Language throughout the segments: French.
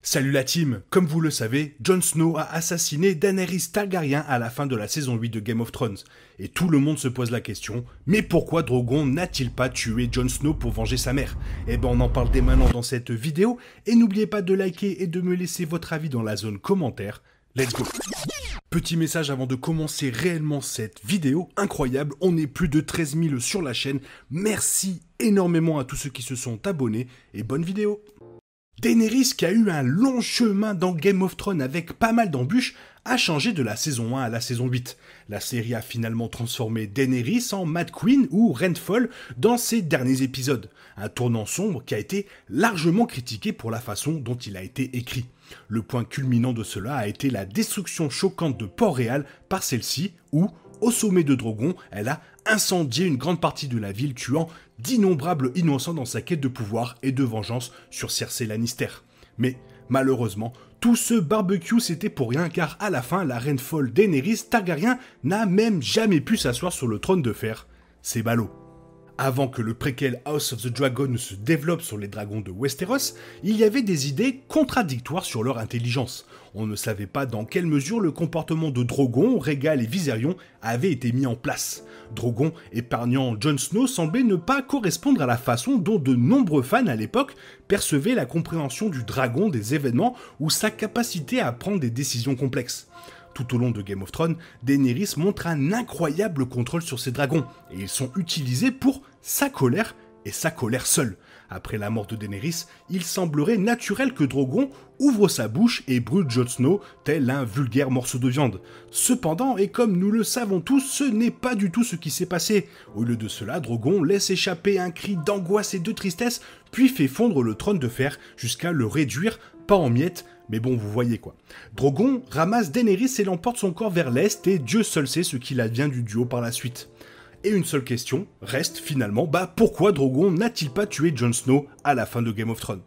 Salut la team, comme vous le savez, Jon Snow a assassiné Daenerys Targaryen à la fin de la saison 8 de Game of Thrones. Et tout le monde se pose la question, mais pourquoi Drogon n'a-t-il pas tué Jon Snow pour venger sa mère? Eh ben on en parle dès maintenant dans cette vidéo, et n'oubliez pas de liker et de me laisser votre avis dans la zone commentaire. Let's go! Petit message avant de commencer réellement cette vidéo, incroyable, on est plus de 13 000 sur la chaîne, merci énormément à tous ceux qui se sont abonnés, et bonne vidéo! Daenerys, qui a eu un long chemin dans Game of Thrones avec pas mal d'embûches, a changé de la saison 1 à la saison 8. La série a finalement transformé Daenerys en Mad Queen ou Reine Folle dans ses derniers épisodes. Un tournant sombre qui a été largement critiqué pour la façon dont il a été écrit. Le point culminant de cela a été la destruction choquante de Port-Réal par celle-ci où, au sommet de Drogon, elle a incendié une grande partie de la ville, tuant d'innombrables innocents dans sa quête de pouvoir et de vengeance sur Cersei Lannister. Mais malheureusement, tout ce barbecue c'était pour rien car à la fin, la reine folle Daenerys Targaryen n'a même jamais pu s'asseoir sur le trône de fer. C'est ballot. Avant que le préquel House of the Dragon ne se développe sur les dragons de Westeros, il y avait des idées contradictoires sur leur intelligence. On ne savait pas dans quelle mesure le comportement de Drogon, Rhaegal et Viserion avait été mis en place. Drogon, épargnant Jon Snow, semblait ne pas correspondre à la façon dont de nombreux fans à l'époque percevaient la compréhension du dragon des événements ou sa capacité à prendre des décisions complexes. Tout au long de Game of Thrones, Daenerys montre un incroyable contrôle sur ses dragons, et ils sont utilisés pour sa colère, et sa colère seule. Après la mort de Daenerys, il semblerait naturel que Drogon ouvre sa bouche et brûle Jon Snow tel un vulgaire morceau de viande. Cependant, et comme nous le savons tous, ce n'est pas du tout ce qui s'est passé. Au lieu de cela, Drogon laisse échapper un cri d'angoisse et de tristesse, puis fait fondre le trône de fer jusqu'à le réduire, pas en miettes, mais bon, vous voyez quoi. Drogon ramasse Daenerys et l'emporte son corps vers l'est, et Dieu seul sait ce qu'il advient du duo par la suite. Et une seule question reste finalement, pourquoi Drogon n'a-t-il pas tué Jon Snow à la fin de Game of Thrones?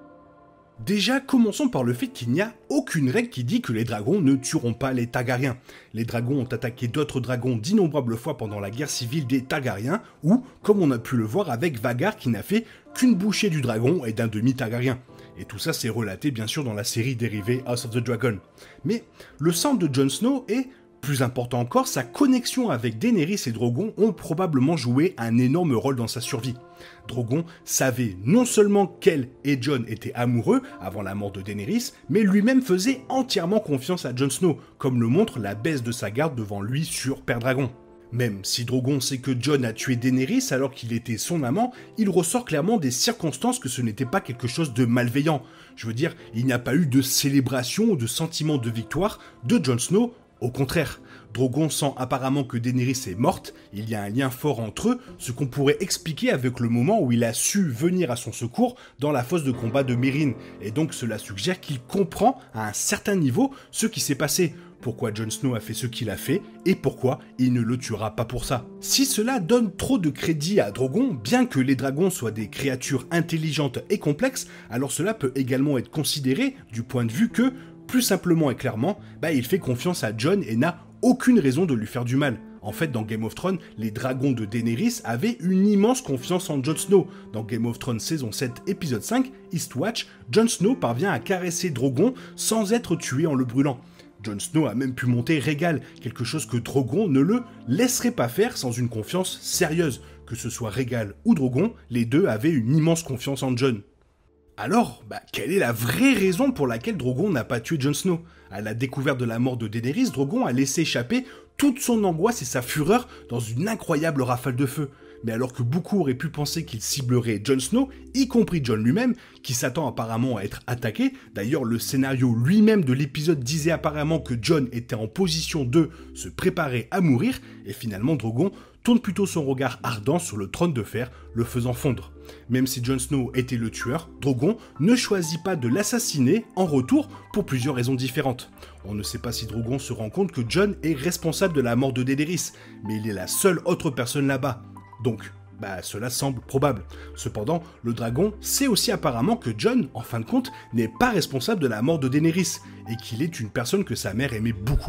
Déjà, commençons par le fait qu'il n'y a aucune règle qui dit que les dragons ne tueront pas les Targaryens. Les dragons ont attaqué d'autres dragons d'innombrables fois pendant la guerre civile des Targaryens, ou, comme on a pu le voir avec Vhagar qui n'a fait qu'une bouchée du dragon et d'un demi-Targaryen. Et tout ça c'est relaté bien sûr dans la série dérivée House of the Dragon. Mais le sang de Jon Snow et, plus important encore, sa connexion avec Daenerys et Drogon ont probablement joué un énorme rôle dans sa survie. Drogon savait non seulement qu'elle et Jon étaient amoureux avant la mort de Daenerys, mais lui-même faisait entièrement confiance à Jon Snow, comme le montre la baisse de sa garde devant lui sur Père Dragon. Même si Drogon sait que Jon a tué Daenerys alors qu'il était son amant, il ressort clairement des circonstances que ce n'était pas quelque chose de malveillant. Je veux dire, il n'y a pas eu de célébration ou de sentiment de victoire de Jon Snow, au contraire. Drogon sent apparemment que Daenerys est morte, il y a un lien fort entre eux, ce qu'on pourrait expliquer avec le moment où il a su venir à son secours dans la fosse de combat de Meereen, et donc cela suggère qu'il comprend à un certain niveau ce qui s'est passé. Pourquoi Jon Snow a fait ce qu'il a fait, et pourquoi il ne le tuera pas pour ça. Si cela donne trop de crédit à Drogon, bien que les dragons soient des créatures intelligentes et complexes, alors cela peut également être considéré du point de vue que, plus simplement et clairement, il fait confiance à Jon et n'a aucune raison de lui faire du mal. En fait, dans Game of Thrones, les dragons de Daenerys avaient une immense confiance en Jon Snow. Dans Game of Thrones saison 7, épisode 5, Eastwatch, Jon Snow parvient à caresser Drogon sans être tué en le brûlant. Jon Snow a même pu monter Rhaegal, quelque chose que Drogon ne le laisserait pas faire sans une confiance sérieuse. Que ce soit Rhaegal ou Drogon, les deux avaient une immense confiance en Jon. Alors, quelle est la vraie raison pour laquelle Drogon n'a pas tué Jon Snow? À la découverte de la mort de Daenerys, Drogon a laissé échapper toute son angoisse et sa fureur dans une incroyable rafale de feu. Mais alors que beaucoup auraient pu penser qu'il ciblerait Jon Snow, y compris Jon lui-même, qui s'attend apparemment à être attaqué, d'ailleurs le scénario lui-même de l'épisode disait apparemment que Jon était en position de se préparer à mourir, et finalement Drogon tourne plutôt son regard ardent sur le trône de fer, le faisant fondre. Même si Jon Snow était le tueur, Drogon ne choisit pas de l'assassiner en retour pour plusieurs raisons différentes. On ne sait pas si Drogon se rend compte que Jon est responsable de la mort de Daenerys, mais il est la seule autre personne là-bas. Donc, cela semble probable. Cependant, le dragon sait aussi apparemment que Jon, en fin de compte, n'est pas responsable de la mort de Daenerys, et qu'il est une personne que sa mère aimait beaucoup.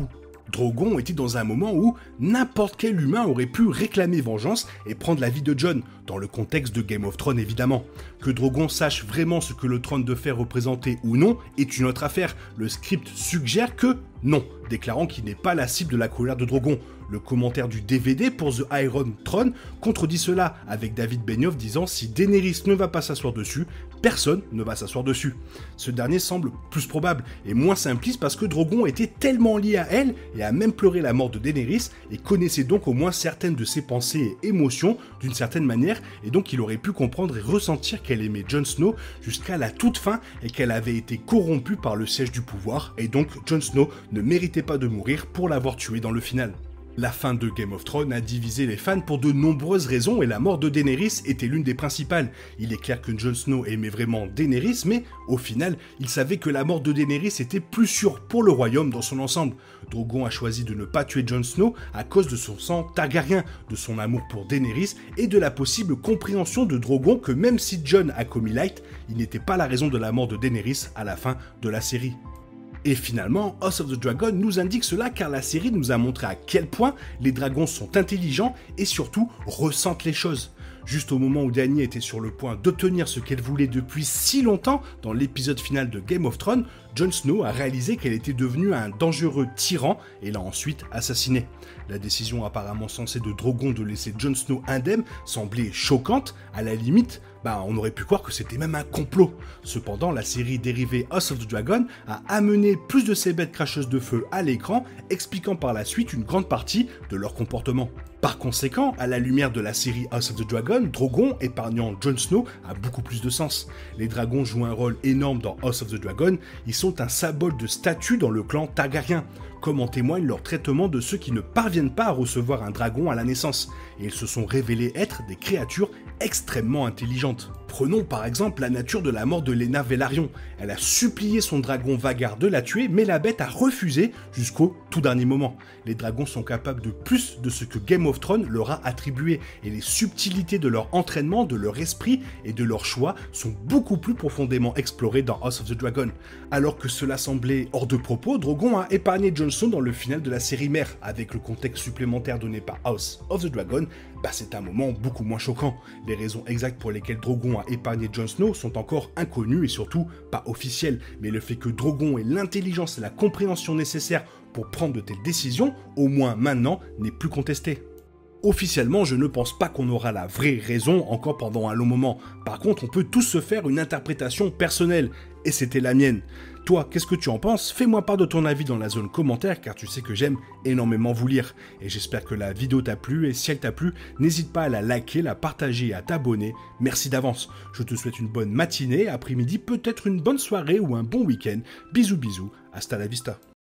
Drogon était dans un moment où n'importe quel humain aurait pu réclamer vengeance et prendre la vie de Jon, dans le contexte de Game of Thrones évidemment. Que Drogon sache vraiment ce que le trône de fer représentait ou non est une autre affaire, le script suggère que non, déclarant qu'il n'est pas la cible de la colère de Drogon. Le commentaire du DVD pour The Iron Throne contredit cela, avec David Benioff disant si Daenerys ne va pas s'asseoir dessus, personne ne va s'asseoir dessus. Ce dernier semble plus probable et moins simpliste parce que Drogon était tellement lié à elle et a même pleuré la mort de Daenerys et connaissait donc au moins certaines de ses pensées et émotions d'une certaine manière, et donc il aurait pu comprendre et ressentir qu'elle aimait Jon Snow jusqu'à la toute fin et qu'elle avait été corrompue par le siège du pouvoir, et donc Jon Snow ne méritait pas de mourir pour l'avoir tué dans le final. La fin de Game of Thrones a divisé les fans pour de nombreuses raisons et la mort de Daenerys était l'une des principales. Il est clair que Jon Snow aimait vraiment Daenerys, mais au final, il savait que la mort de Daenerys était plus sûre pour le royaume dans son ensemble. Drogon a choisi de ne pas tuer Jon Snow à cause de son sang Targaryen, de son amour pour Daenerys et de la possible compréhension de Drogon que même si Jon a commis l'acte, il n'était pas la raison de la mort de Daenerys à la fin de la série. Et finalement, House of the Dragon nous indique cela car la série nous a montré à quel point les dragons sont intelligents et surtout ressentent les choses. Juste au moment où Dany était sur le point d'obtenir ce qu'elle voulait depuis si longtemps dans l'épisode final de Game of Thrones, Jon Snow a réalisé qu'elle était devenue un dangereux tyran et l'a ensuite assassiné. La décision apparemment sensée de Drogon de laisser Jon Snow indemne semblait choquante, à la limite, on aurait pu croire que c'était même un complot. Cependant, la série dérivée House of the Dragon a amené plus de ces bêtes cracheuses de feu à l'écran, expliquant par la suite une grande partie de leur comportement. Par conséquent, à la lumière de la série House of the Dragon, Drogon épargnant Jon Snow a beaucoup plus de sens. Les dragons jouent un rôle énorme dans House of the Dragon, ils sont un symbole de statut dans le clan Targaryen, comme en témoigne leur traitement de ceux qui ne parviennent pas à recevoir un dragon à la naissance, et ils se sont révélés être des créatures extrêmement intelligentes. Prenons par exemple la nature de la mort de Laena Velaryon. Elle a supplié son dragon Vhagar de la tuer, mais la bête a refusé jusqu'au tout dernier moment. Les dragons sont capables de plus de ce que Game of Thrones leur a attribué, et les subtilités de leur entraînement, de leur esprit et de leur choix sont beaucoup plus profondément explorées dans House of the Dragon. Alors que cela semblait hors de propos, Drogon a épargné Jon Snow dans le final de la série mère, avec le contexte supplémentaire donné par House of the Dragon, c'est un moment beaucoup moins choquant. Les raisons exactes pour lesquelles Drogon a épargné Jon Snow sont encore inconnues et surtout pas officielles, mais le fait que Drogon ait l'intelligence et la compréhension nécessaires pour prendre de telles décisions, au moins maintenant, n'est plus contesté. Officiellement, je ne pense pas qu'on aura la vraie raison encore pendant un long moment. Par contre, on peut tous se faire une interprétation personnelle, et c'était la mienne. Toi, qu'est-ce que tu en penses? Fais-moi part de ton avis dans la zone commentaire, car tu sais que j'aime énormément vous lire. Et j'espère que la vidéo t'a plu, et si elle t'a plu, n'hésite pas à la liker, la partager et à t'abonner. Merci d'avance. Je te souhaite une bonne matinée, après-midi, peut-être une bonne soirée ou un bon week-end. Bisous bisous, hasta la vista.